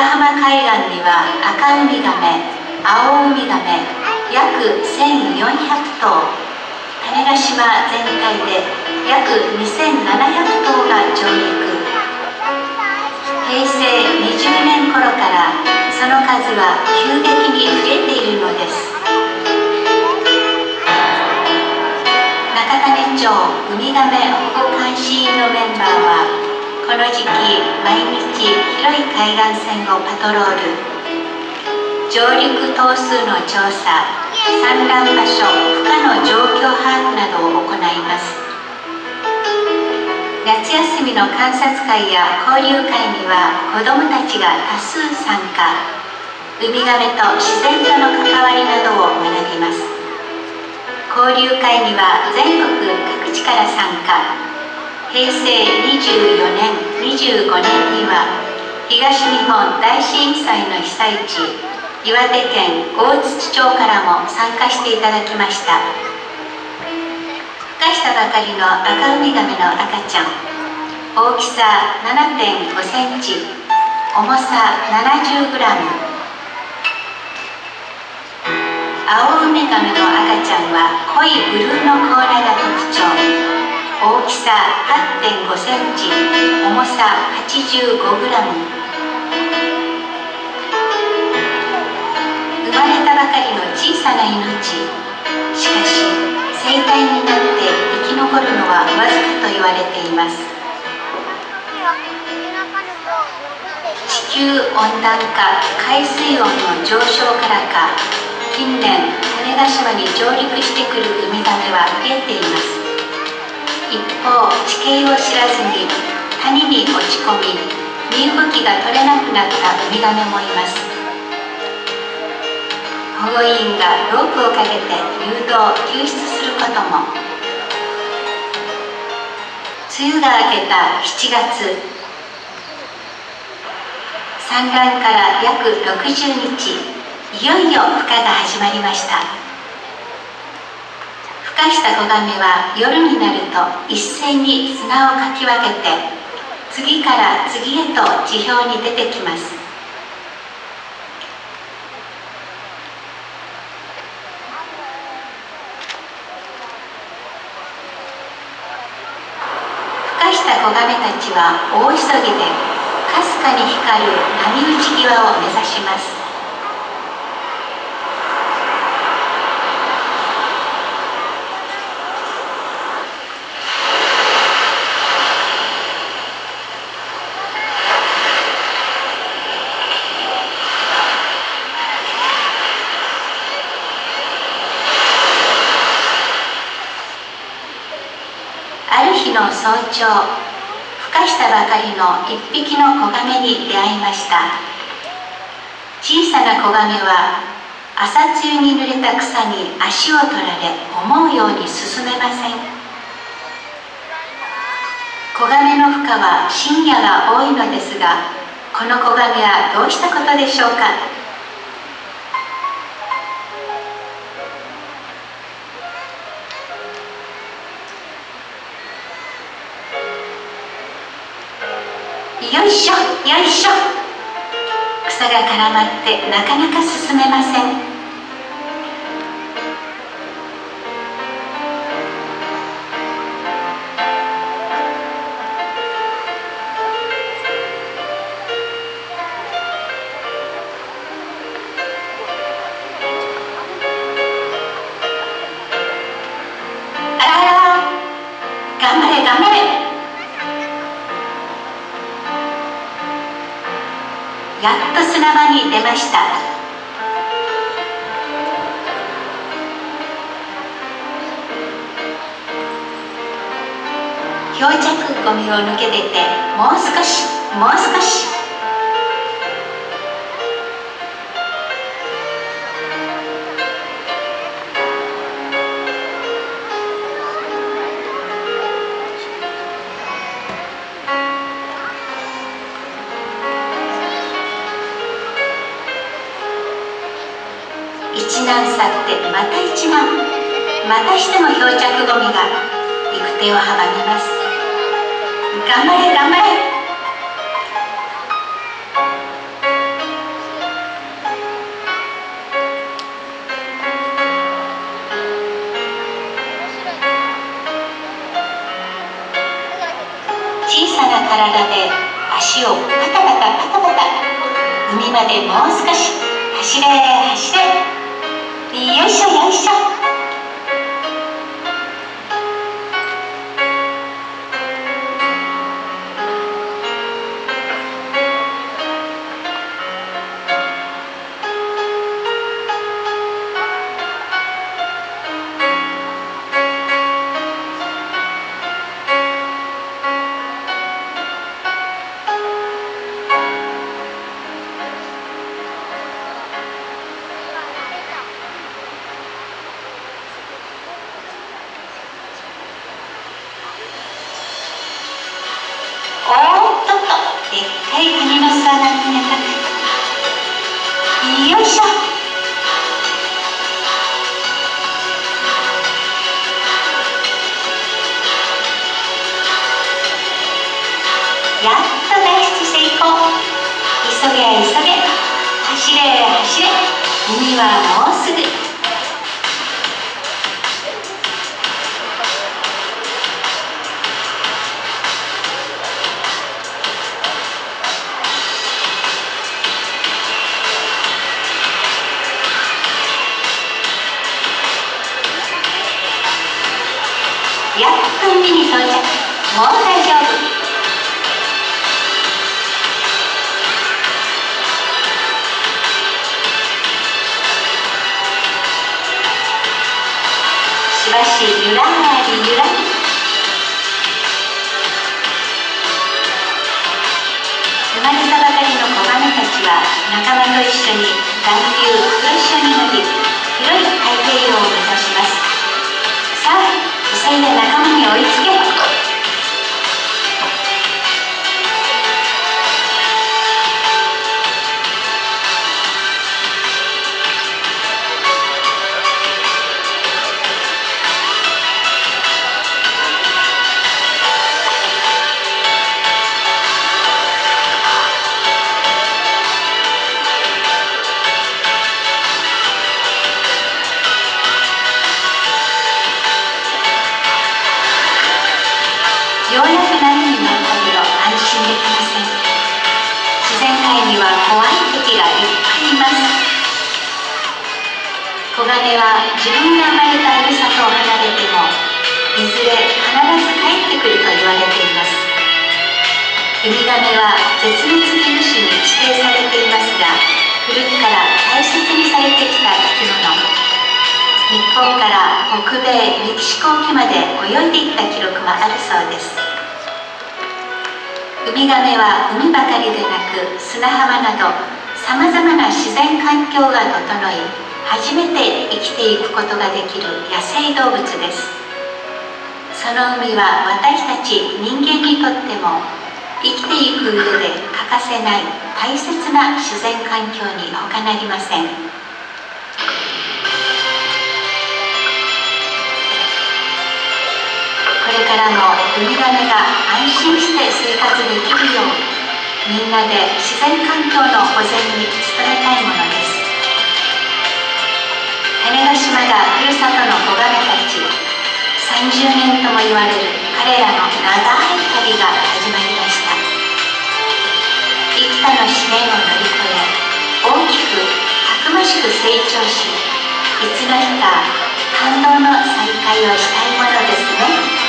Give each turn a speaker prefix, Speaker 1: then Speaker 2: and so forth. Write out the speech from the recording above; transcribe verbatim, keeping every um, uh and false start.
Speaker 1: 浜海岸には赤ウミガメ、青ウミガメ約せんよんひゃくとう、種子島全体で約にせんななひゃくとうが上陸。へいせいにじゅうねん頃からその数は急激に増えているのです。中種町ウミガメ保護監視員のメンバーはこの時期毎日広い海岸線をパトロール、上陸頭数の調査、産卵場所、孵化の状況把握などを行います。夏休みの観察会や交流会には子どもたちが多数参加、ウミガメと自然との関わりなどを学びます。交流会には全国各地から参加。へいせいにじゅうよねん、にじゅうごねんには東日本大震災の被災地、岩手県大槌町からも参加していただきました。孵化したばかりの赤ウミガメの赤ちゃん、大きさ ななてんごセンチ、重さ ななじゅうグラム。 青ウミガメの赤ちゃんは濃いブルーの甲羅が特徴、大きさ はってんごセンチ、重さ はちじゅうごグラム。 生まれたばかりの小さな命、しかし成体になって生き残るのはわずかと言われています。地球温暖化、海水温の上昇からか、近年種子島に上陸してくるウミガメは増えています。一方、地形を知らずに谷に落ち込み、身動きが取れなくなったウミガメもいます。保護員がロープをかけて誘導・救出することも。梅雨が明けたしちがつ、産卵から約ろくじゅうにち、いよいよ孵化が始まりました。孵化した子ガメは夜になると一斉に砂をかき分けて、次から次へと地表に出てきます。孵化した子ガメたちは大急ぎでかすかに光る波打ち際を目指します。ある日の早朝、孵化したばかりの一匹の子ガメに出会いました。小さな子ガメは朝露に濡れた草に足を取られ、思うように進めません。子ガメの孵化は深夜が多いのですが、この子ガメはどうしたことでしょうか。よいしょよいしょ、草が絡まってなかなか進めません。あらあら、頑張れ頑張れ。やっと砂場に出ました。漂着ゴミを抜け出て、もう少しもう少し。一難去ってまた一難、またしても漂着ゴミが行く手を阻みます。頑張れ頑張れ。 な体で足をパタパタパタパタ、海までもう少し走れ走れ、よいしょよいしょ。おーっとっと、でっかいカニの巣穴に寝たく、よいしょ。やっと脱出成功。急げ急げ、走れ走れ、海はもうすぐ。やっと海に到着。もう大丈夫。しばしゆらりゆらり。生まれたばかりの子ガメたちは仲間と一緒に暖流黒潮に乗り、広い太平洋を目指します。さあ、急いで仲間に追いつけ。ようやく波に乗ったけど安心できません。自然界には怖い敵がいっぱいいます。子ガメは自分が生まれたふるさとを離れてもいずれ必ず帰ってくると言われています。ウミガメは絶滅危惧種に指定されていますが、古くから大切にされてきた生き物。日本から北米メキシコ沖まで泳いでいった記録もあるそうです。ウミガメは海ばかりでなく砂浜などさまざまな自然環境が整い、初めて生きていくことができる野生動物です。その海は私たち人間にとっても生きていく上で欠かせない大切な自然環境に他なりません。これからもウミガメが安心して生活できるよう、みんなで自然環境の保全に努めたいものです。種子島がふるさとの子ガメたち、さんじゅうねんとも言われる彼らの長い旅が始まりました。幾多の試練を乗り越え、大きくたくましく成長し、いつの日か感動の再会をしたいものですね。